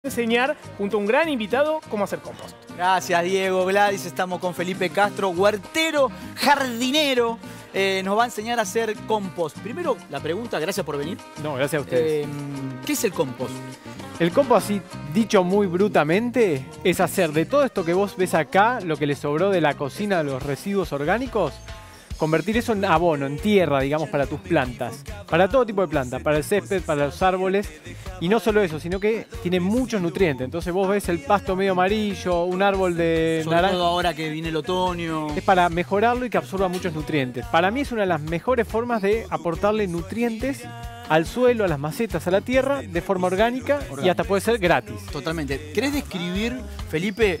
Enseñar junto a un gran invitado cómo hacer compost. Gracias, Diego. Gladys, estamos con Felipe Castro, huertero, jardinero. Nos va a enseñar a hacer compost. Primero, la pregunta, gracias por venir. No, gracias a ustedes. ¿Qué es el compost? El compost, así dicho muy brutamente, es hacer de todo esto que vos ves acá, lo que le sobró de la cocina, de los residuos orgánicos, convertir eso en abono, en tierra, digamos, para tus plantas. Para todo tipo de plantas, para el césped, para los árboles. Y no solo eso, sino que tiene muchos nutrientes. Entonces vos ves el pasto medio amarillo, un árbol de naranja. Sobre todo ahora que viene el otoño. Es para mejorarlo y que absorba muchos nutrientes. Para mí es una de las mejores formas de aportarle nutrientes al suelo, a las macetas, a la tierra, de forma orgánica. Y hasta puede ser gratis. Totalmente. ¿Querés describir, Felipe,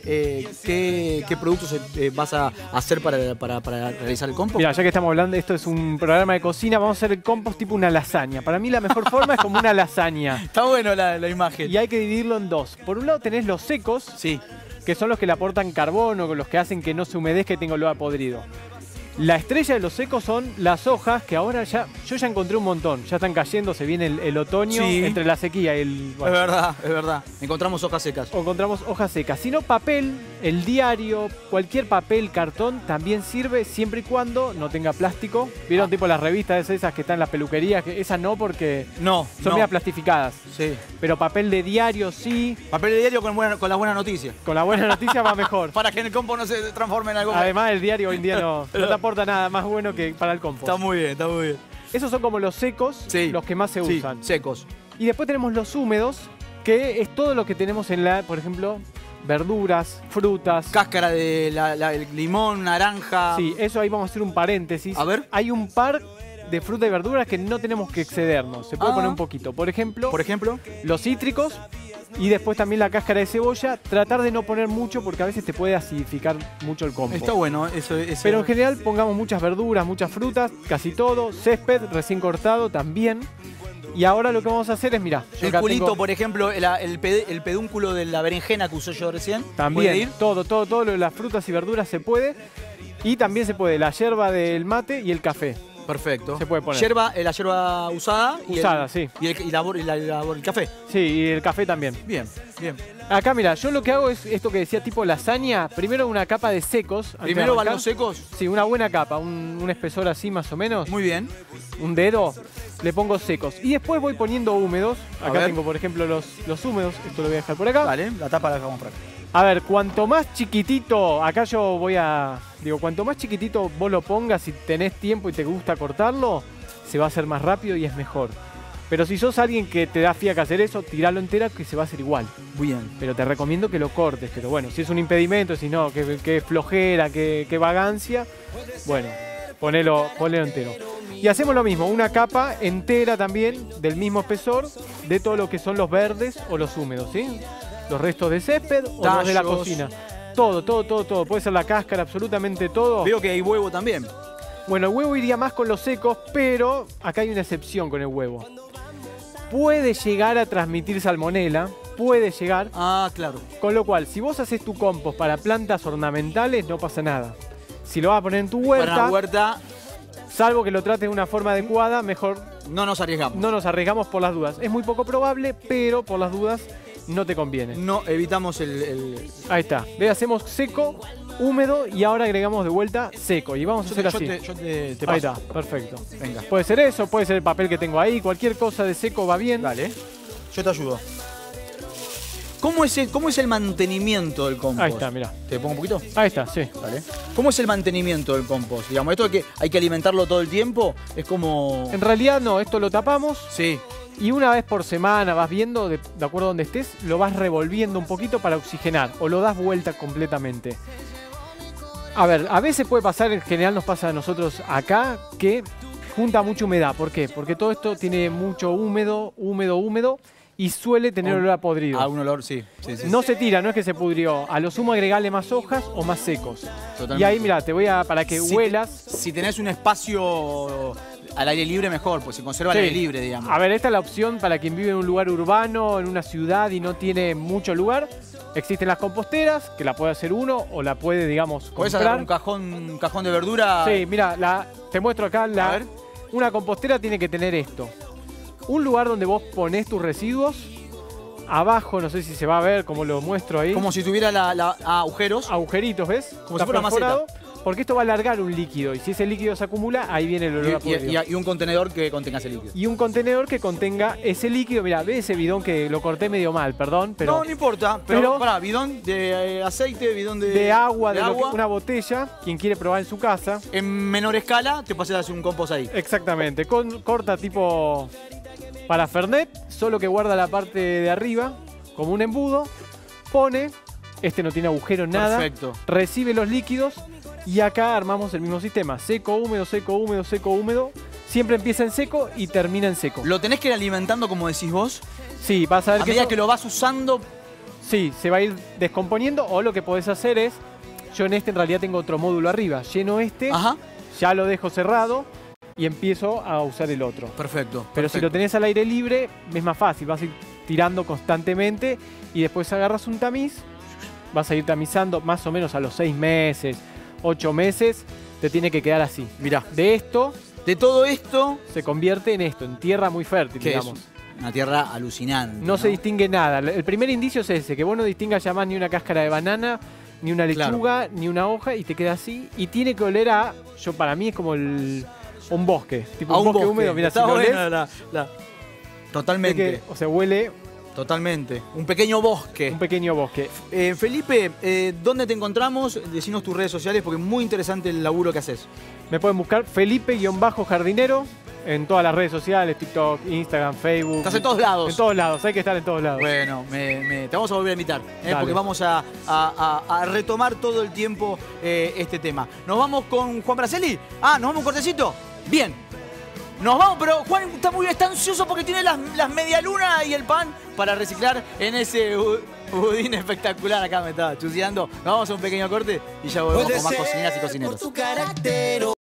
qué productos vas a hacer para realizar el compost? Mira, ya que estamos hablando, esto es un programa de cocina, vamos a hacer el compost tipo una lasaña. Para mí la mejor forma es como una lasaña. Está bueno la imagen. Y hay que dividirlo en dos. Por un lado tenés los secos, sí, que son los que le aportan carbono, los que hacen que no se humedezca y tenga olor a podrido. La estrella de los secos son las hojas, que ahora yo ya encontré un montón. Ya están cayendo, se viene el otoño, sí, entre la sequía y el... Bueno, es verdad. Encontramos hojas secas. Encontramos hojas secas. Si no, papel, el diario, cualquier papel, cartón, también sirve siempre y cuando no tenga plástico. ¿Vieron tipo las revistas esas que están en las peluquerías? Esas no, porque son medio plastificadas. Sí. Pero papel de diario sí. Papel de diario con la buena noticia. Con la buena noticia va mejor. Para que el compost no se transforme en algo... Además, el diario hoy en día no te aporta nada más bueno que para el compost. Está muy bien, está muy bien. Esos son como los secos, sí, los que más se usan. Secos. Y después tenemos los húmedos, que es todo lo que tenemos en por ejemplo, verduras, frutas. Cáscara de el limón, naranja. Sí, eso ahí vamos a hacer un paréntesis. A ver. Hay un par de frutas y verduras que no tenemos que excedernos. Se puede poner un poquito. Por ejemplo, los cítricos. Y después también la cáscara de cebolla. Tratar de no poner mucho porque a veces te puede acidificar mucho el compost. Está bueno eso. Pero en general pongamos muchas verduras, muchas frutas, casi todo. Césped recién cortado también. Y ahora lo que vamos a hacer es, mirá. El culito, por ejemplo, el pedúnculo de la berenjena que usé yo recién. También, todo lo de las frutas y verduras se puede. Y también se puede la yerba del mate y el café. Perfecto. Se puede poner. La yerba usada. Sí. Y el café. Sí, y el café también. Bien. Acá, mira, yo lo que hago es esto que decía tipo lasaña. Primero una capa de secos. ¿Primero van los secos? Sí, una buena capa, un espesor así más o menos. Muy bien. Un dedo, le pongo secos. Y después voy poniendo húmedos. Acá tengo, por ejemplo, los húmedos. Esto lo voy a dejar por acá. Vale, la tapa la dejamos por acá. A ver, cuanto más chiquitito, acá yo cuanto más chiquitito vos lo pongas, si tenés tiempo y te gusta cortarlo, se va a hacer más rápido y es mejor. Pero si sos alguien que te da fiaca hacer eso, tiralo entera que se va a hacer igual. Bien. Pero te recomiendo que lo cortes. Pero bueno, si es un impedimento, si no, que flojera, que vagancia, bueno, ponelo entero. Y hacemos lo mismo, una capa entera también, del mismo espesor, de todo lo que son los verdes o los húmedos, ¿sí? Los restos de césped o los de la cocina. Todo. Puede ser la cáscara, absolutamente todo. Veo que hay huevo también. Bueno, el huevo iría más con los secos, pero acá hay una excepción con el huevo. Puede llegar a transmitir salmonela, puede llegar. Ah, claro. Con lo cual, si vos haces tu compost para plantas ornamentales, no pasa nada. Si lo vas a poner en tu huerta, para una huerta, salvo que lo trates de una forma adecuada, mejor no nos arriesgamos. No nos arriesgamos por las dudas. Es muy poco probable, pero por las dudas no te conviene. No, evitamos Ahí está. Ve, hacemos seco, húmedo y ahora agregamos de vuelta seco. Y vamos a hacer así. Yo te paso. Ahí está, perfecto. Venga. Puede ser eso, puede ser el papel que tengo ahí. Cualquier cosa de seco va bien. Dale. Yo te ayudo. ¿Cómo es el mantenimiento del compost? Ahí está, mira. ¿Te pongo un poquito? Ahí está, sí. Vale. ¿Cómo es el mantenimiento del compost? Digamos, esto de que hay que alimentarlo todo el tiempo, es como... En realidad no, esto lo tapamos. Sí. Y una vez por semana vas viendo, de acuerdo a donde estés, lo vas revolviendo un poquito para oxigenar. O lo das vuelta completamente. A ver, a veces puede pasar, en general nos pasa a nosotros acá, que junta mucha humedad. ¿Por qué? Porque todo esto tiene mucho húmedo. Y suele tener olor a podrido. Ah, un olor, sí. No se tira, no es que se pudrió. A lo sumo agregarle más hojas o más secos. Totalmente. Y ahí, mira, te voy a, para que huelas. Si tenés un espacio al aire libre, mejor, pues se conserva al aire libre, digamos. A ver, esta es la opción para quien vive en un lugar urbano, en una ciudad y no tiene mucho lugar. Existen las composteras, que la puede hacer uno o la puede, digamos, comprar. ¿Puedes hacer un cajón de verdura? Sí, mira, te muestro acá. Una compostera tiene que tener esto. Un lugar donde vos ponés tus residuos Abajo, no sé si se va a ver, como lo muestro ahí. Como si tuviera agujeros. Agujeritos, ¿ves? Como Está si fuera perforado, porque esto va a alargar un líquido. Y si ese líquido se acumula, ahí viene el olor a podrido. Y un contenedor que contenga ese líquido. Y un contenedor que contenga ese líquido. Mirá, ve ese bidón que lo corté medio mal, perdón. Pero No importa. Pero pará, bidón de aceite, bidón de agua, agua. una botella. Quien quiere probar en su casa. En menor escala, te pasas a hacer un compost ahí. Exactamente. Corta tipo para Fernet, solo que guarda la parte de arriba, como un embudo. Pone, este no tiene agujero, nada. Perfecto. Recibe los líquidos. Y acá armamos el mismo sistema. Seco, húmedo, seco, húmedo, seco, húmedo. Siempre empieza en seco y termina en seco. ¿Lo tenés que ir alimentando como decís vos? Sí, vas a ver a medida que lo vas usando. Sí, se va a ir descomponiendo. O lo que podés hacer es, yo en este en realidad tengo otro módulo arriba. Lleno este, Ajá. ya lo dejo cerrado y empiezo a usar el otro. Perfecto. Pero si lo tenés al aire libre, es más fácil. Vas a ir tirando constantemente y después agarras un tamiz. Vas a ir tamizando más o menos a los 6 meses. 8 meses, te tiene que quedar así. Mirá. De todo esto se convierte en esto, en tierra muy fértil, digamos. Es una tierra alucinante. No se distingue nada. El primer indicio es ese, que vos no distingas ya más ni una cáscara de banana, ni una lechuga, ni una hoja, y te queda así. Y tiene que oler a, para mí es como un bosque. Tipo un bosque húmedo, mira, si lo olés, Totalmente. o sea, huele. Totalmente. Un pequeño bosque. Un pequeño bosque. Felipe, ¿dónde te encontramos? Decinos tus redes sociales porque es muy interesante el laburo que haces. Me pueden buscar Felipe-jardinero en todas las redes sociales, TikTok, Instagram, Facebook. Estás en todos lados. En todos lados, hay que estar en todos lados. Bueno, te vamos a volver a invitar, porque vamos a retomar todo el tiempo este tema. ¿Nos vamos con Juan Braceli? Ah, ¿nos vamos un cortecito? Bien. Nos vamos, pero Juan está ansioso porque tiene las medialunas y el pan para reciclar en ese budín espectacular. Acá me estaba chuseando. Nos vamos a un pequeño corte y ya volvemos con más cocineras y cocineros.